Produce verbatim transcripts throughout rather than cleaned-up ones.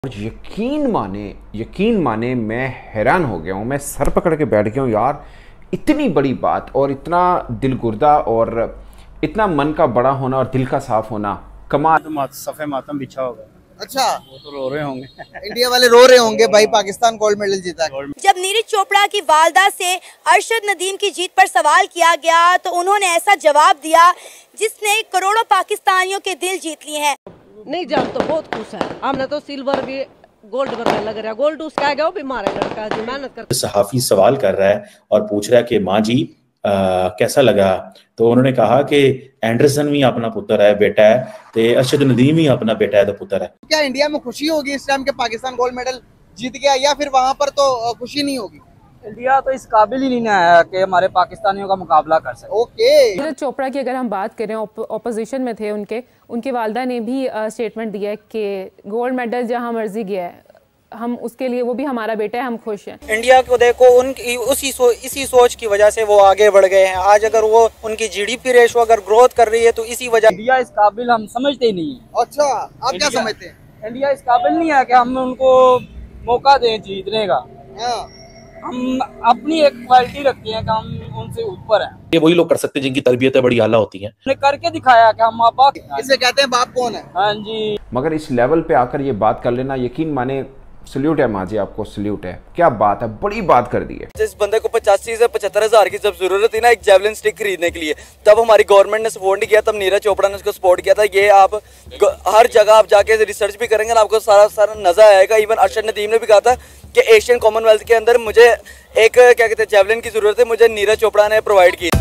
यकीन माने यकीन माने मैं हैरान हो गया हूँ। मैं सर पकड़ के बैठ गया हूँ यार। इतनी बड़ी बात और इतना दिलगुर्दा और इतना मन का बड़ा होना और दिल का साफ होना कमाल। तो सफ़े मातम बिछा होगा। अच्छा, वो तो रो रहे होंगे इंडिया वाले रो रहे होंगे भाई, पाकिस्तान गोल्ड मेडल जीता। जब नीरज चोपड़ा की वालदा से अरशद नदीम की जीत पर सवाल किया गया तो उन्होंने ऐसा जवाब दिया जिसने करोड़ों पाकिस्तानियों के दिल जीत लिए हैं। नहीं जान तो बहुत खुश है, हमने तो सिल्वर भी गोल्ड करने लग रहा है। गोल्ड उसका है, वो भी मारा लड़का जी मेहनत कर। सहाफी सवाल कर रहा है और पूछ रहा है कि माँ जी आ, कैसा लगा। तो उन्होंने कहा कि एंडरसन भी अपना पुत्र है, बेटा है, तो अरशद नदीम ही अपना बेटा है, तो पुत्र है। क्या इंडिया में खुशी होगी इस टाइम के पाकिस्तान गोल्ड मेडल जीत गया, या फिर वहाँ पर तो खुशी नहीं होगी? इंडिया तो इस काबिल ही नहीं आया कि हमारे पाकिस्तानियों का मुकाबला कर सके। ओके, नीरज चोपड़ा की अगर हम बात करें, ऑपोजिशन में थे उनके उनकी वालदा ने भी स्टेटमेंट दिया है कि गोल्ड मेडल जहां मर्जी गया है, हम उसके लिए, वो भी हमारा बेटा है, हम खुश हैं। इंडिया को देखो, उनकी उसी सो, इसी सोच की वजह से वो आगे बढ़ गए हैं। आज अगर वो उनकी जीडीपी रेशो अगर ग्रोथ कर रही है तो इसी वजह। इंडिया इस काबिल हम समझते ही नहीं है। अच्छा, आप क्या समझते हैं? इंडिया इस काबिल नहीं है कि हम उनको मौका दें जीतने का। हाँ। हम अपनी एक क्वालिटी रखते हैं कि हम उनसे ऊपर हैं। ये वही लोग कर सकते हैं जिनकी तरबियतें बड़ी आला होती हैं। हमने करके दिखाया कि हम बाप। इसे कहते हैं बाप कौन है? हाँ जी। मगर इस लेवल पे आकर ये बात कर लेना, यकीन माने सल्यूट है माँ जी, आपको सल्यूट है। क्या बात है, बड़ी बात कर दी है। जिस बंदे को पचासी से पचहत्तर हजार की जब जरूरत थी ना एक जेवलिन स्टिक खरीदने के लिए, तब हमारी गवर्नमेंट ने सपोर्ट नहीं किया, तब नीरज चोपड़ा ने उसको सपोर्ट किया था। ये आप हर जगह आप जाके रिसर्च भी करेंगे ना, आपको सारा सारा नजर आएगा। इवन अरशद नदीम ने भी कहा था कि एशियन कॉमनवेल्थ के अंदर मुझे एक क्या कहते हैं जेवलिन की जरूरत है, मुझे नीरज चोपड़ा ने प्रोवाइड की।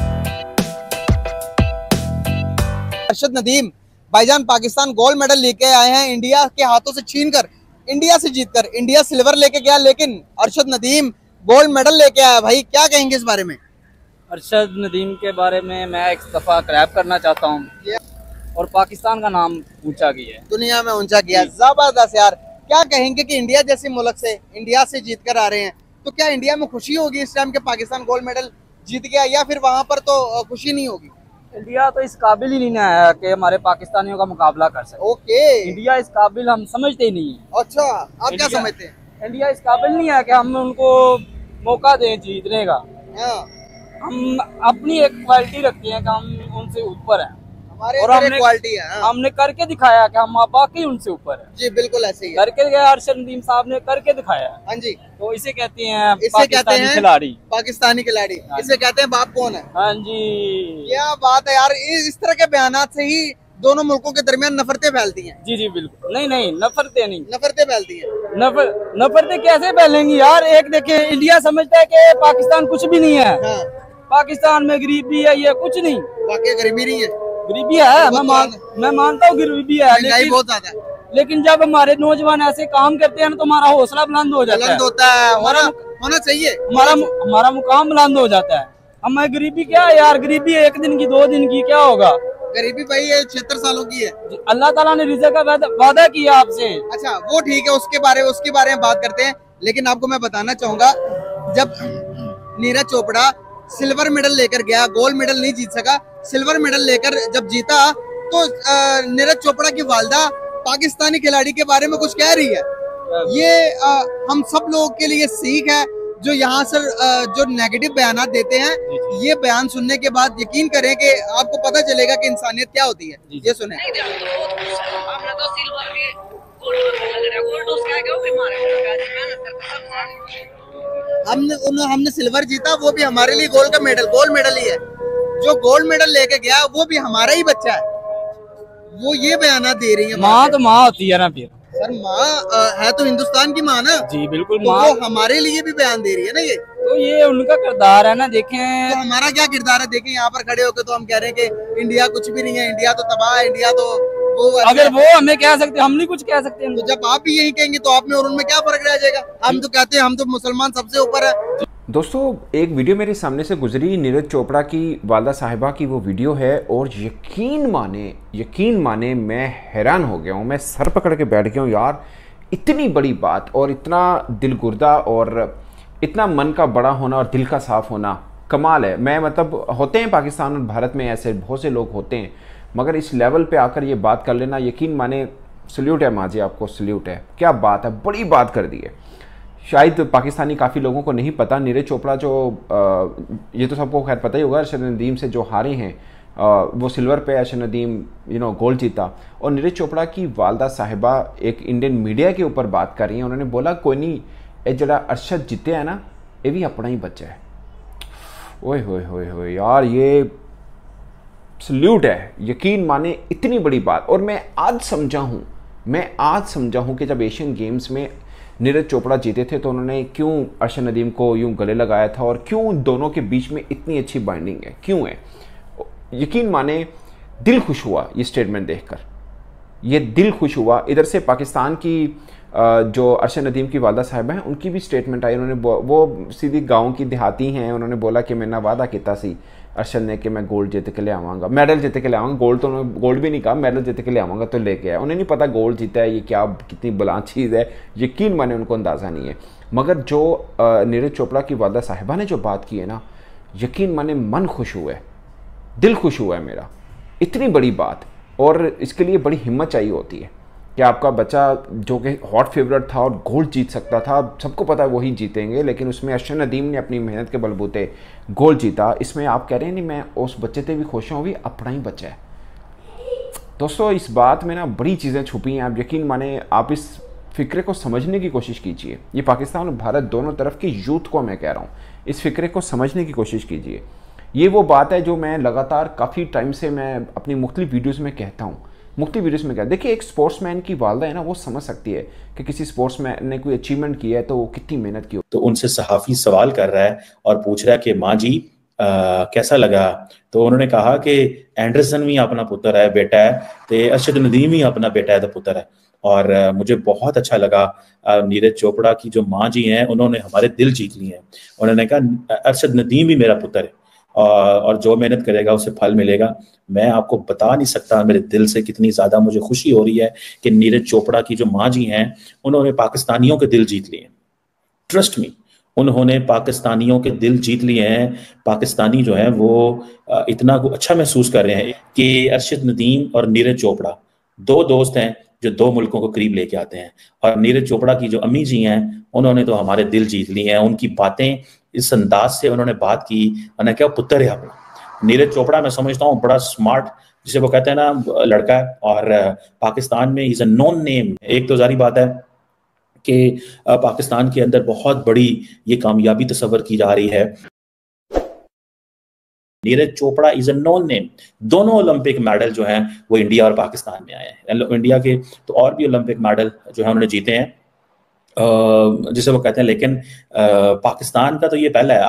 अरशद नदीम भाईजान पाकिस्तान गोल्ड मेडल लेके आए हैं, इंडिया के हाथों से छीन कर, इंडिया से जीतकर। इंडिया सिल्वर लेके गया, लेकिन अरशद नदीम गोल्ड मेडल लेके आया। भाई क्या कहेंगे इस बारे में? अरशद नदीम के बारे में मैं एक दफा क्रैप करना चाहता हूँ और पाकिस्तान का नाम ऊंचा किया है, दुनिया में ऊंचा किया। जबरदस्त यार। क्या कहेंगे कि इंडिया जैसे मुल्क से, इंडिया से जीत कर आ रहे हैं, तो क्या इंडिया में खुशी होगी इस टाइम के पाकिस्तान गोल्ड मेडल जीत गया, या फिर वहाँ पर तो खुशी नहीं होगी? इंडिया तो इस काबिल ही नहीं आया कि हमारे पाकिस्तानियों का मुकाबला कर सके। ओके, इंडिया इस काबिल हम समझते ही नहीं है। अच्छा, आप क्या समझते हैं? इंडिया इस काबिल नहीं है कि हम उनको मौका दें जीतने का। हाँ। हम अपनी एक क्वालिटी रखते हैं कि हम उनसे ऊपर हैं, हमारे और हमने क्वालिटी है। हाँ। हमने करके दिखाया कि हम बाकी उनसे ऊपर हैं। जी बिल्कुल ऐसे ही करके गया अरशद नदीम साहब ने करके दिखाया। हाँ जी। तो इसे कहते हैं इसे कहते हैं खिलाड़ी, पाकिस्तानी खिलाड़ी। इसे कहते हैं बाप कौन है। हाँ जी। क्या बात है यार, इस तरह के बयानात से ही दोनों मुल्कों के दरमियान नफरतें फैलती हैं। जी जी बिल्कुल। नहीं नहीं, नफरतें नहीं, नफरतें फैलती हैं। नफर नफरतें कैसे फैलेंगी यार? एक देखे, इंडिया समझता है कि पाकिस्तान कुछ भी नहीं है। हाँ। पाकिस्तान में गरीबी है, ये कुछ नहीं। वाकई गरीबी नहीं है, गरीबी है। मैं मान मैं मानता हूँ गरीबी है, लेकिन बहुत ज्यादा है। लेकिन जब हमारे नौजवान ऐसे काम करते हैं ना तो हमारा हौसला बुलंद हो जाता है। होता है, हमारा होना चाहिए। हमारा हमारा मुकाम बुलंद हो जाता है। हमें गरीबी क्या है यार? गरीबी एक दिन की, दो दिन की, क्या होगा? गरीबी भाई ये छिहत्तर सालों की है। अल्लाह ताला ने रिज़्क़ का वादा, वादा किया आपसे। अच्छा वो ठीक है, उसके बारे में उसके बारे में बात करते हैं। लेकिन आपको मैं बताना चाहूंगा, जब नीरज चोपड़ा सिल्वर मेडल लेकर गया, गोल्ड मेडल नहीं जीत सका, सिल्वर मेडल लेकर जब जीता, तो नीरज चोपड़ा की वालदा पाकिस्तानी खिलाड़ी के बारे में कुछ कह रही है। ये आ, हम सब लोगों के लिए सीख है। जो यहाँ से जो नेगेटिव बयानात देते हैं, ये बयान सुनने के बाद यकीन करें कि आपको पता चलेगा कि इंसानियत क्या होती है। ये सुने। हमने हमने सिल्वर जीता, वो भी हमारे लिए गोल्ड का मेडल, गोल्ड मेडल ही है। जो गोल्ड मेडल लेके गया वो भी हमारा ही बच्चा है। वो ये बयाना दे रही है। माँ तो माँ होती है ना फिर। सर माँ है तो हिंदुस्तान की माँ ना। जी बिल्कुल। तो माँ वो हमारे लिए भी बयान दे रही है ना। ये तो ये उनका किरदार है ना। देखें तो हमारा क्या किरदार है, देखें यहाँ पर खड़े होकर तो हम कह रहे हैं कि इंडिया कुछ भी नहीं है, इंडिया तो तबाह है, इंडिया तो वो। अगर वो हमें कह सकते, हम नहीं कुछ कह सकते। तो जब आप भी यही कहेंगे तो आप में और उनमें क्या फर्क रह जाएगा? हम तो कहते हैं हम तो मुसलमान सबसे ऊपर है। दोस्तों, एक वीडियो मेरे सामने से गुजरी, नीरज चोपड़ा की वालदा साहिबा की वो वीडियो है, और यकीन माने यकीन माने मैं हैरान हो गया हूँ। मैं सर पकड़ के बैठ गया हूँ यार। इतनी बड़ी बात और इतना दिलगुर्दा और इतना मन का बड़ा होना और दिल का साफ होना कमाल है। मैं मतलब, होते हैं पाकिस्तान और भारत में ऐसे बहुत से लोग होते हैं, मगर इस लेवल पे आकर ये बात कर लेना, यकीन माने सल्यूट है माँ जी, आपको सल्यूट है। क्या बात है, बड़ी बात कर दी है। शायद पाकिस्तानी काफ़ी लोगों को नहीं पता, नीरज चोपड़ा जो आ, ये तो सबको खैर पता ही होगा, अरशद नदीम से जो हारे हैं आ, वो सिल्वर पे, Arshad Nadeem you know gold जीता। और नीरज चोपड़ा की वालदा साहिबा एक इंडियन मीडिया के ऊपर बात कर रही हैं। उन्होंने बोला कोई नहीं, ये जरा अरशद जीते है ना, ये भी अपना ही बच्चा है। ओए होए होए होए यार, ये सल्यूट है, यकीन माने इतनी बड़ी बात। और मैं आज समझा हूँ मैं आज समझा हूँ कि जब एशियन गेम्स में नीरज चोपड़ा जीते थे तो उन्होंने क्यों अरशद नदीम को यूं गले लगाया था और क्यों दोनों के बीच में इतनी अच्छी बाइंडिंग है, क्यों है। यकीन माने दिल खुश हुआ ये स्टेटमेंट देखकर, ये दिल खुश हुआ। इधर से पाकिस्तान की जो अरशद नदीम की वालदा साहिबा हैं उनकी भी स्टेटमेंट आई। उन्होंने वो सीधी गाँव की देहाती हैं, उन्होंने बोला कि मैंने वादा किया सी अरशद ने कि मैं गोल्ड जीत के ले आवांगा, मेडल जीत के ले आवांगा। गोल्ड तो उन्होंने गोल्ड भी नहीं कहा, मेडल जीत के ले आवांगा, तो लेके आया। उन्हें नहीं पता गोल्ड जीता है ये क्या कितनी बुलंद चीज़ है, यकीन माने उनको अंदाज़ा नहीं है। मगर जो नीरज चोपड़ा की वालदा साहिबा ने जो बात की है ना, यकीन माने मन खुश हुआ है, दिल खुश हुआ है मेरा। इतनी बड़ी बात, और इसके लिए बड़ी हिम्मत चाहिए होती है कि आपका बच्चा जो कि हॉट फेवरेट था और गोल्ड जीत सकता था, सबको पता है वही जीतेंगे, लेकिन उसमें अरशद नदीम ने अपनी मेहनत के बलबूते गोल्ड जीता। इसमें आप कह रहे हैं नहीं मैं उस बच्चे से भी खुश हूँ, भी अपना ही बच्चा है। दोस्तों इस बात में ना बड़ी चीज़ें छुपी हैं, आप यकीन माने आप इस फ़िक्रे को समझने की कोशिश कीजिए। ये पाकिस्तान और भारत दोनों तरफ के यूथ को मैं कह रहा हूँ, इस फ़िक्रे को समझने की कोशिश कीजिए। ये वो बात है जो मैं लगातार काफ़ी टाइम से मैं अपनी मुख्तलिफ वीडियोज़ में कहता हूँ, मुख्तलिफ वीडियोज़ में कहता देखिए एक स्पोर्ट्समैन की वालदा है ना, वो समझ सकती है कि किसी स्पोर्ट्समैन ने कोई अचीवमेंट किया है तो वो कितनी मेहनत की हो। तो उनसे सहाफ़ी सवाल कर रहा है और पूछ रहा है कि माँ जी आ, कैसा लगा। तो उन्होंने कहा कि एंडरसन भी अपना पुत्र है, बेटा है, तो अरशद नदीम ही अपना बेटा है तो पुत्र है। और आ, मुझे बहुत अच्छा लगा नीरज चोपड़ा की जो माँ जी हैं उन्होंने हमारे दिल जीत लिए हैं। उन्होंने कहा अरशद नदीम भी मेरा पुत्र है और जो मेहनत करेगा उसे फल मिलेगा। मैं आपको बता नहीं सकता मेरे दिल से कितनी ज़्यादा मुझे खुशी हो रही है कि नीरज चोपड़ा की जो माँ जी हैं उन्होंने पाकिस्तानियों के दिल जीत लिए हैं। ट्रस्ट मी, उन्होंने पाकिस्तानियों के दिल जीत लिए हैं। पाकिस्तानी जो हैं वो इतना अच्छा महसूस कर रहे हैं कि अरशद नदीम और नीरज चोपड़ा दो दोस्त हैं जो दो मुल्कों को करीब लेके आते हैं। और नीरज चोपड़ा की जो अम्मी जी हैं उन्होंने तो हमारे दिल जीत लिए हैं। उनकी बातें इस अंदाज से उन्होंने बात की, मैंने क्या पुत्र है अपना। नीरज चोपड़ा मैं समझता हूँ बड़ा स्मार्ट, जिसे वो कहते हैं ना लड़का है, और पाकिस्तान में इज अ नोन नेम। एक तो जारी बात है कि पाकिस्तान के अंदर बहुत बड़ी ये कामयाबी तस्वर की जा रही है। Neeraj Chopra is a known name. दोनों ओलंपिक मेडल जो हैं वो इंडिया और पाकिस्तान में आए हैं। इंडिया के तो और भी ओलंपिक मेडल जो है उन्होंने जीते हैं, जिसे वो कहते हैं, लेकिन पाकिस्तान का तो ये पहला है।